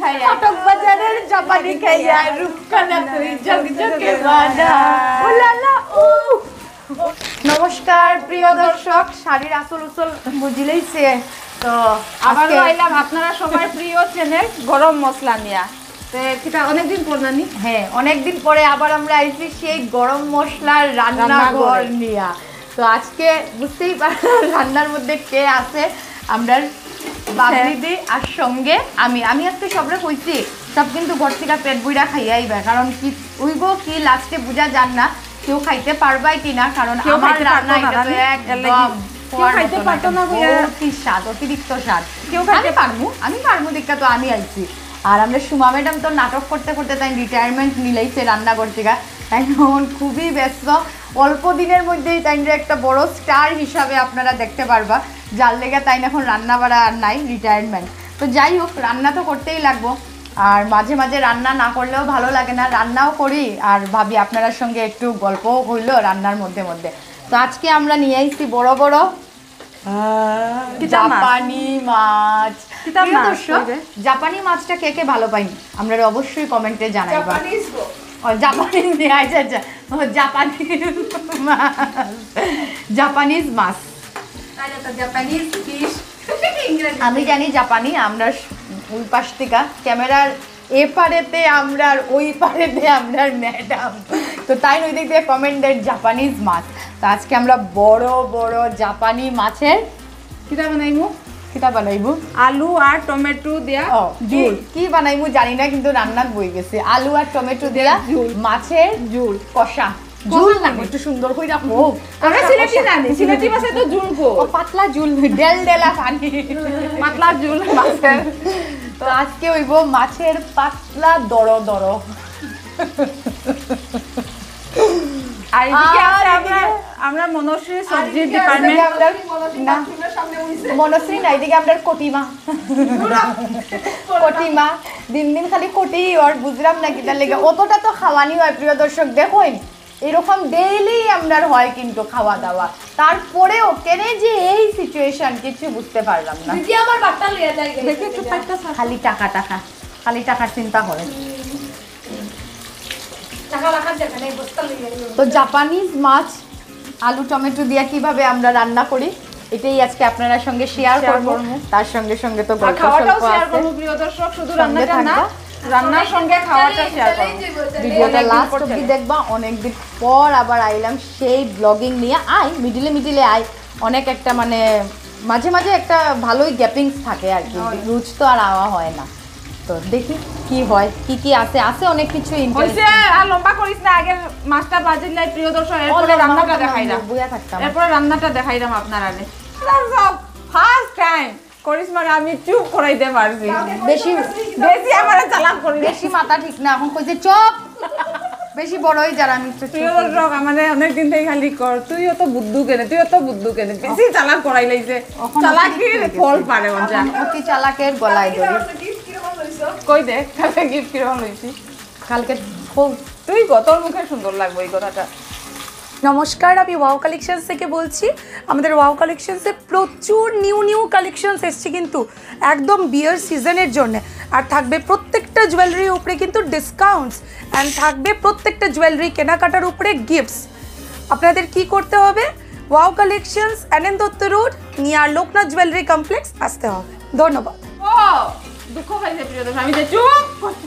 খাইয়া কটক বাজারের জাপানি খাইয়া রূপকানা তুই ঝকঝকে বানা ওলালা ও। নমস্কার প্রিয় দর্শক, শাড়ির আসল উসল বুঝিলেইছে তো আবারও আইলাম আপনারা সবার প্রিয় চ্যানেল গরম মশলা নিয়া। সেটা অনেকদিন পর নানি, হ্যাঁ অনেকদিন পরে আবার আমরা আইছি সেই গরম মশলার রান্নাঘর নিয়া। তো আজকে বুঝতেই পারলাম রান্নার মধ্যে কে আছে, আমরা বাবলিদি আর সঙ্গে আমি আজকে সবরে কইছি সব কিন্তু ঘর থেকে পেট বইরা খাইয়াইবে, কারণ কি উইব কি লাস্টে বুঝা যান না কেউ খাইতে পারবাই কিনা, কারণ আমার রান্না এটা তো একদম কেউ খাইতে পারতো না, কি স্বাদ, অতিরিক্ত স্বাদ। কেউ খাইতে পারবো, আমি পারবো দেখা তো আমি আইছি। আর আমরা সুমা ম্যাডাম তো নাটক করতে করতে তাই রিটায়ারমেন্ট নিলাইছে রান্নাঘর থেকে, তাই এখন খুবই ব্যস্ত। অল্প দিনের মধ্যেই তাই একটা বড় স্টার হিসাবে আপনারা দেখতে পারবা, যার লেগে তাই এখন রান্না বাড়া আর নাই, রিটায়ারমেন্ট। তো যাই হোক, রান্না তো করতেই লাগবো, আর মাঝে মাঝে রান্না না করলেও ভালো লাগে না, রান্নাও করি আর ভাবি আপনার সঙ্গে একটু গল্পও হইলো রান্নার মধ্যে মধ্যে। তো আজকে আমরা নিয়ে আইছি বড় বড় জাপানি মাছ। জাপানি মাছটা কে কে ভালো পাই আমরা অবশ্যই কমেন্টে জানাইবা। জাপানিজ মাছ, আমি জানি জাপানি। আমরা ওই পাশ থেকে ক্যামেরার এ পারেতে আমরা আর ওই পারেতে আমরা ম্যাডাম, তো তাই ওই দিক দিয়ে কমেন্ট দেয় জাপানিজ মাছ। তো আজকে আমরা বড় বড় জাপানি মাছের কিটা বানাইবো আলু আর টমেটো দিয়া ঝোল। কি বানাইবো জানি না, কিন্তু রান্নার বই গেছে আলু আর টমেটো দিয়া মাছের ঝোল কষা। ঝোল না একটু সুন্দর করে রাখবো, আমরা সিলেটি জানি, সিলেটি মাছে তো ঝোল কো, পাতলা ঝোল, ডেল ডেলা পানি, পাতলা ঝোল মাছের। তো আজকে হইব মাছের পাতলা দড় দড়। আর এদিকে আমরা মনশ্রী সবজি ডিপার্টমেন্ট, না মনশ্রী না, এদিকে আমরা কটিমা কটিমা দিন দিন খালি কটি আর বুঝলাম না কিটার লেগে অতটা তো খাওয়ানি হয়। প্রিয় দর্শক দেখুন এরকম ডেইলি আপনার হয় কিন্তু খাওয়া দাওয়া, তারপরেও কেন যে এই সিচুয়েশন কিছু বুঝতে পারলাম না। খালি টাকা টাকা, খালি টাকার চিন্তা করে। তো জাপানিজ মাছ আলু টমেটো দিয়ে কিভাবে আমরা রান্না করি এটাই আজকে আপনার সঙ্গে শেয়ার করব, তার সঙ্গে সঙ্গে তো খাওয়াটাও শেয়ার করব। প্রিয় দর্শক শুধু রান্নাটা না, রান্নার সঙ্গে খাওয়াটা শেয়ার করব। ভিডিওটা লাস্ট অবধি দেখবা। অনেকদিন পর আবার আইলাম সেই ব্লগিং নিয়ে। মিডিলে মিডিলে অনেক একটা মানে মাঝে মাঝে একটা ভালোই গ্যাপিংস থাকে আর কি, রুচ তো আর আওয়া হয় না। তো দেখি কি হয়, কি আছে অনেক কিছু হইছে। আর লম্বা করিস না, আগে মাছটা বাজিল নাই প্রিয় দর্শক, এরপরে রান্নাটা দেখাইলাম, বুয়া থাকতাম, এরপরে রান্নাটা দেখাইলাম আপনার আগে। ফার্স্ট টাইম করিসমাকে আমি চুপ করাইতে পারছি। বেশি আমারে চালাক করি, বেশি মাথা ঠিক না, এখন কইছে চুপ, বেশি বড়ই যারা। আমি প্রিয় দর্শক আমাদের অনেকদিন থেকে খালি কর তুইও তো বুদ্ধু কেনে, বেশি চালাক করাই লাইছে। চালাকির ফল পারে মজা, অতি চালাকের গলায় ধরি। কই দে কালকে গিফট কিরকম লইছি, কালকে তুই তোর মুখে সুন্দর লাগবে এই কথাটা। নমস্কার, আমি ওয়াও কালেকশনস থেকে বলছি। আমাদের ওয়াও কালেকশনসে প্রচুর নিউ কালেকশনস এসছে কিন্তু একদম বিয়ার সিজনের জন্য। আর থাকবে প্রত্যেকটা জুয়েলারির উপরে কিন্তু ডিসকাউন্টস, অ্যান্ড থাকবে প্রত্যেকটা জুয়েলারি কেনাকাটার উপরে গিফটস। আপনাদের কি করতে হবে, wow collections NN Dutta road near Loknath jewellery complex আসতে হবে। ধন্যবাদ। ও দুঃখ পাইছে প্রিয় দর্শক, আমি যে চুপ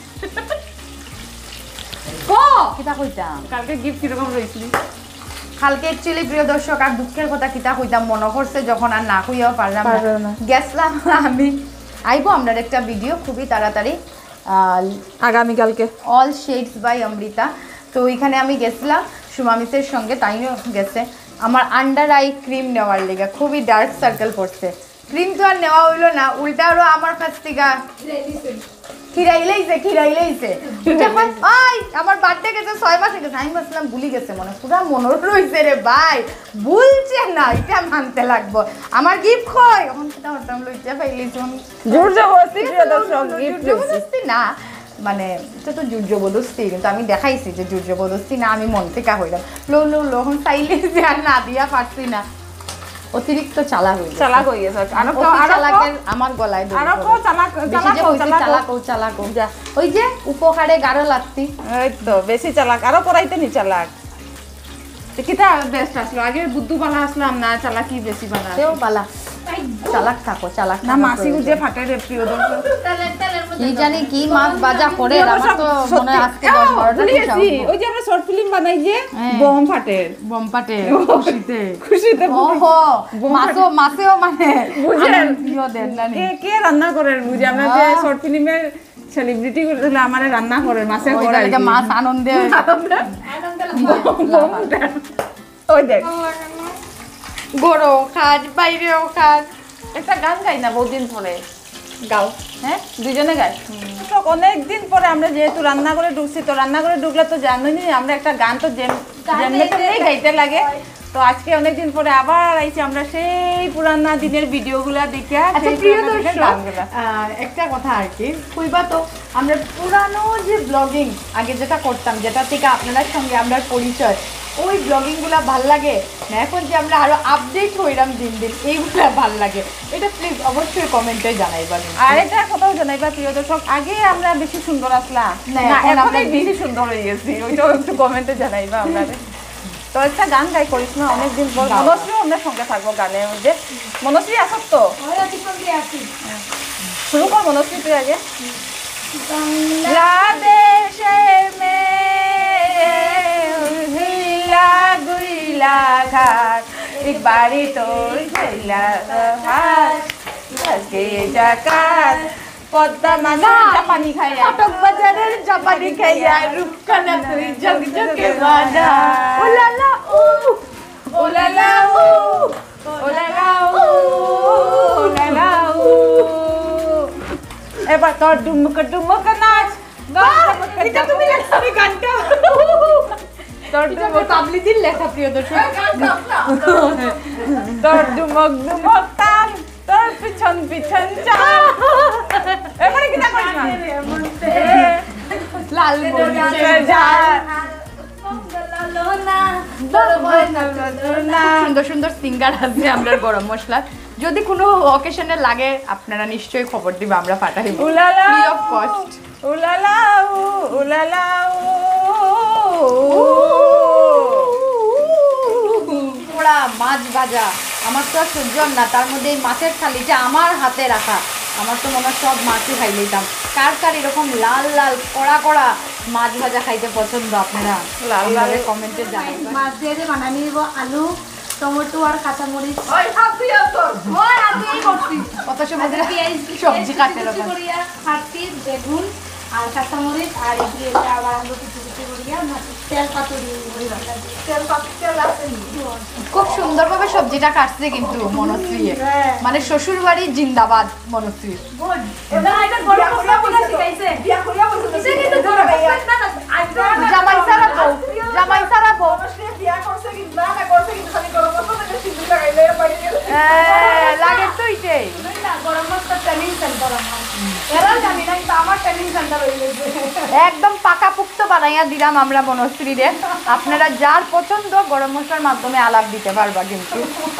কিতা কইতাম কালকে গিফট কিরকম লইছিলি। কালকে অ্যাকচুয়ালি প্রিয় দর্শক আর দুঃখের কথা কিতা কইতাম মনে করছে, যখন আর না কইয়াও পারলাম না, গেছলাম আমি। আইবো আমরা একটা ভিডিও খুবই তাড়াতাড়ি আগামীকালকে, অল শেডস বাই অমৃতা। তো ওইখানে আমি গেছিলাম সুমা মিসের সঙ্গে, তাইও গেছে আমার আন্ডার আই ক্রিম নেওয়ার লেগে। খুবই ডার্ক সার্কেল পড়ছে, ক্রিম তো আর নেওয়া হইলো না, উল্টা আরো আমার কাছ থেকে খিরাইলেইছে। আমার বার্থডে গেছে 6 মাসে গেছে, আমি ভাবছিলাম ভুলি গেছে, মনে পুরা মনোর রয়েছে রে ভাই, ভুলছে না, এটা মানতে লাগবো। আমার গিফট কই এখন সেটা হতাম লইতে পাইলিস জবরদস্তি না, মানে এটা তো জোর জবরদস্তি, কিন্তু আমি দেখাইছি যে জোর জবরদস্তি না, আমি মন থেকে হইলাম লো চাইলে যে আর না দিয়া পারছি না। অতিরিক্ত চালাক হয়ে গেছে। চালাক হয়ে গেছে আরো অতি চালাকের আমার গলায় দড়ি আরো পড়ে। চালাক বেশি যে হইছে চালাক যা। ওই যে উপকারে গাঢ় লাগতি এই তো বেশি চালাক আরো পড়াইতে নি চালাক কিটা বেস্ট আসলো আগে বুদ্ধু বালা আসলাম না চালাকি বেশি বালা তেও বালা চালাক থাকো চালাক না মাসি যে ফাটে রে প্রিয় দর্শক কি জানি কি মাছ ভাজা করে আমার তো মনে হয় আজকে 10-12টা দিয়েছি ওই যে আমরা শর্ট ফিল্ম বানাই যে বম ফাটের বম্পাটে খুশিতে ওহো মাছেও মানে বুঝেন প্রিয় দেন না কে কে রান্না করেন বুঝে আমরা যে শর্ট ফিল্মের সেলিব্রিটি গুলো আমারে রান্না করে মাছের ওই করাই যে মাছ আনন্দে ওই দেখ গরো খাজ বাইরেও খাজ একটা গান গাই না বহুদিন পরে গাও হ্যাঁ দুজনে গাই অনেকদিন পরে আমরা যেহেতু রান্না করে ঢুকছি তো রান্না করে ঢুকলে তো জানোই আমরা একটা গান তো যেমনি গাইতে লাগে তো আজকে অনেকদিন পরে আবার আইছি আমরা সেই পুরানা দিনের ভিডিওগুলা দেখে আচ্ছা প্রিয় দর্শক একটা কথা আর কি কইবা তো আমরা পুরানো যে ব্লগিং আগে যেটা করতাম যেটা থেকে আপনাদের সঙ্গে আমরা পরিচয় ওই ব্লগিংগুলো ভাল লাগে না এখন যে আমরা আরো আপডেট হইলাম দিন দিন এইগুলা ভাল লাগে এটা প্লিজ অবশ্যই কমেন্টে জানাইবা আর এটা কোথাও জানাইবা প্রিয় দর্শক আগে আমরা বেশি সুন্দর আসলাম না, না এখন এখন আমরা বেশি সুন্দর হয়ে গেছি ওইটাও একটু কমেন্টে জানাইবা আমরা তো একটা গান গাই করিস না অনেকদিন পর মনশ্রী আমরা সঙ্গে থাকবো গানের মধ্যে মনশ্রী আসত তো শুরু কর মনশ্রী তুই আগে বাংলাদেশে হিলা গুইলা ঘাট এক বাড়ি তোর হিলা ঘাট আজকে জাকাত পদ্মা মানা জাপানি খাইয়া কটক বাজারের জাপানি খাইয়া রূপকানা তুই জগ জগে বানা ওলালা ও ওলালা ও ওলালা ও ওলালা ও এবার তোর ডুমুক ডুমুক নাচ এটা তুমি লেখা গানটা তোর ডুমুক পাবলিজির লেখা প্রিয় দর্শক তোর ডুমুক ডুমুক তাম তোর পিছন পিছন চাল এবারে কি না করিস না লাল মরিচের ঝাল সুন্দর সুন্দর সিঙ্গার আছে আমরা গরম মশলা যদি কোনো অকেশনে লাগে আপনারা নিশ্চয়ই খবর দিবা আমরা পাঠাইব উলালা ফ্রি অফ কস্ট উলালা উলালা পোড়া মাছ ভাজা আমার তো আর সহ্য হয় না তার মধ্যে এই মাছের থালিটা আমার হাতে রাখা আমার তো মনে হয় সব মাছই খাই লইতাম কার কার এরকম লাল লাল কড়া কড়া মাছ ভাজা খাইতে পছন্দ আপনারা লাল লাল কমেন্টে জানাবেন মাছ দিয়ে যে বানানি দিব আলু টমেটো আর কাঁচামরিচ কত সময় ধরে পেঁয়াজ সবজি কাটতে এরকম খাটি বেগুন আর কাঁচামরিচ আর এগুলি আবার আলু কিছু কিছু করিয়া তেল পাতুরি খুব সুন্দরভাবে সবজিটা কাটছে কিন্তু মনশ্রী মানে শ্বশুর বাড়ি জিন্দাবাদ মনশ্রী জামাই সারা বউ জামাই সারা বউ লাগে তো এটাই একদম পাকাপুক্ত বানাইয়া দিলাম আমরা বনশ্রী রে আপনারা যার পছন্দ গরম মশলার মাধ্যমে আলাপ দিতে পারবা কিন্তু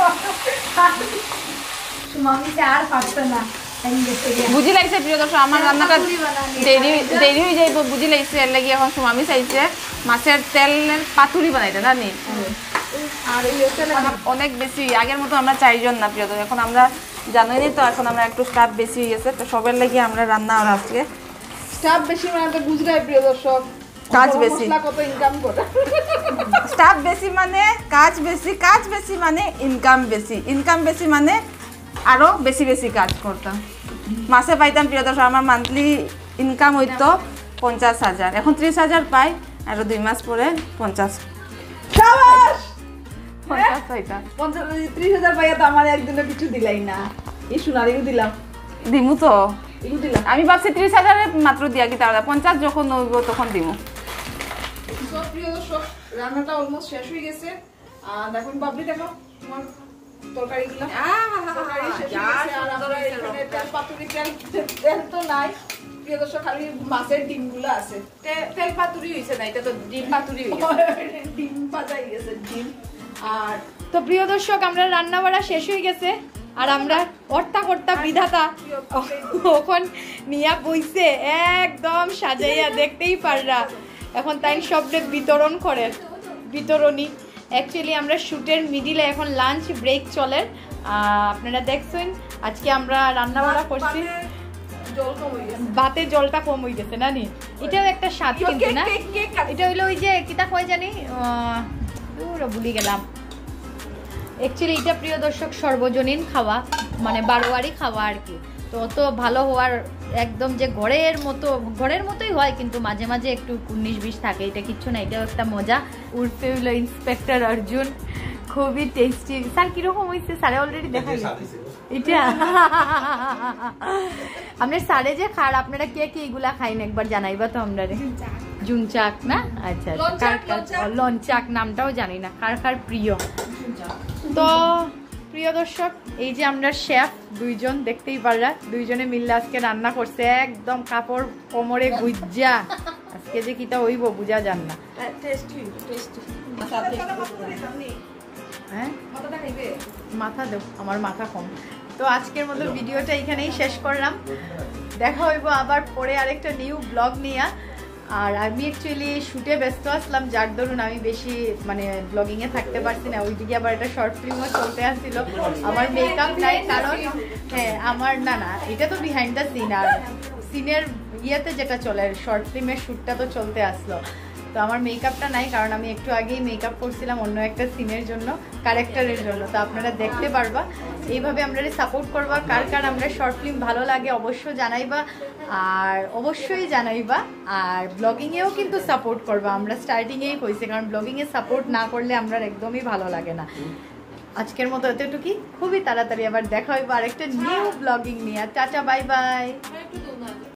আর পারতো না বুঝি লাগছে প্রিয় দর্শক আমার রান্নাটা দেরি হয়ে যাইব বুঝি লাগছে এর লাগি এখন সুমামি চাইছে মাছের তেলের পাতুরি বানাইতে জানি আর অনেক বেশি আগের মতো আমরা চারজন না প্রিয় দর্শক এখন আমরা জানোই তো এখন আমরা একটু স্টাফ বেশি হয়ে গেছে তো সবের লাগি আমরা রান্না আর আজকে স্টাফ বেশি মানে তো বুঝলাই প্রিয় দর্শক কাজ বেশি কত ইনকাম করে স্টাফ বেশি মানে কাজ বেশি মানে ইনকাম বেশি মানে আরো বেশি বেশি কাজ করতাম মাসে পাইতাম প্রিয় দর্শক আমার মান্থলি ইনকাম হইতো 50,000 এখন 30,000 পাই আর 2 মাস পরে 50 পাইতাম 30,000 পাইয়া তো আমার একদিনও কিছু দিলাই না এই সোনারিও দিলাম দিমু তো এগুলো দিলাম আমি ভাবছি 30,000 মাত্র দিয়া কি তাহলে 50 যখন হইব তখন দিমু সব প্রিয় দর্শক রান্নাটা অলমোস্ট শেষ হয়ে গেছে আর দেখুন বাবলি দেখো তোমার তরকারিগুলো তরকারি শেষ হয়ে গেছে আর আমরা এখানে তেল পাতুরি তেল তো নাই প্রিয় দর্শক খালি মাছের ডিমগুলো আছে তেল পাতুরি হইছে না এটা তো ডিম পাতুরি হইছে ডিম ভাজা গেছে ডিম আর তো প্রিয় দর্শক, আমরা রান্না বাড়া শেষ হয়ে গেছে আর আমরা কর্তা কর্তা বিধাতা ওখন নিয়া বইছে একদম সাজাইয়া, দেখতেই পাররা। এখন তাই সবরে বিতরণ করে, বিতরণী। অ্যাকচুয়ালি আমরা শুটের মিডিলে এখন লাঞ্চ ব্রেক চলে। আপনারা দেখছেন আজকে আমরা রান্না বাড়া করছি, ভাতের জলটা কম হয়ে গেছে না নি। এটাও একটা স্বাদ কিন্তু না, এটা হইলো ওই যে কিতা কয় জানি, ভুলি গেলাম। অ্যাকচুয়ালি এটা প্রিয় দর্শক সর্বজনীন খাওয়া, মানে বারোয়ারি খাওয়া আর কি। তো অত ভালো হওয়ার একদম যে ঘরের মতোই হয়, কিন্তু মাঝে মাঝে একটু 19-20 থাকে, এটা কিচ্ছু না, এটাও একটা মজা। উর্ফে হইলো ইন্সপেক্টর অর্জুন, খুবই টেস্টি। স্যার কিরকম হয়েছে? স্যারে অলরেডি দেখা এটা আপনার স্যারে যে খার, আপনারা কে কে এগুলা খাইন একবার জানাইবা তো আমরা। জুনচাক না? আচ্ছা, লঞ্চাক নামটাও জানি না, কার কার প্রিয়। তো প্রিয় দর্শক, এই যে আমরা শেফ দুইজন, দেখতেই পাররা দুইজনে মিললে আজকে রান্না করছে, একদম কাপড় কোমরে গুজ্জা। আজকে যে কিটা হইব বুঝা যান না। হ্যাঁ, মাথা দেব, আমার মাথা কম। তো আজকের মতো ভিডিওটা এখানেই শেষ করলাম, দেখা হইব আবার পরে আরেকটা নিউ ব্লগ নিয়ে। আর আমি অ্যাকচুয়ালি শুটে ব্যস্ত আসলাম, যার দরুন আমি বেশি মানে ব্লগিংয়ে থাকতে পারছি না। ওইদিকে আবার একটা শর্ট ফিল্মও চলতে আসছিল, আমার মেকআপ নাই, কারণ হ্যাঁ আমার না এটা তো বিহাইন্ড দ্য সিন, আর সিনের ইয়েতে যেটা চলে শর্ট ফিল্মের শ্যুটটা তো চলতে আসলো। তো আমার মেকআপটা নাই, কারণ আমি একটু আগেই মেকআপ করছিলাম অন্য একটা সিনের জন্য, ক্যারেক্টারের জন্য। তো আপনারা দেখতে পারবা, এইভাবে আমরা সাপোর্ট করবা। কার কার আমরা শর্ট ফিল্ম ভালো লাগে অবশ্যই জানাইবা, আর অবশ্যই জানাইবা। আর ব্লগিংয়েও কিন্তু সাপোর্ট করবা, আমরা স্টার্টিংয়েই কইছি, কারণ ব্লগিংয়ে সাপোর্ট না করলে আমরা একদমই ভালো লাগে না। আজকের মতো এতটুকুই, খুবই তাড়াতাড়ি আবার দেখা হইবা আরেকটা নিউ ব্লগিং নিয়ে। টাটা, বাই বাই।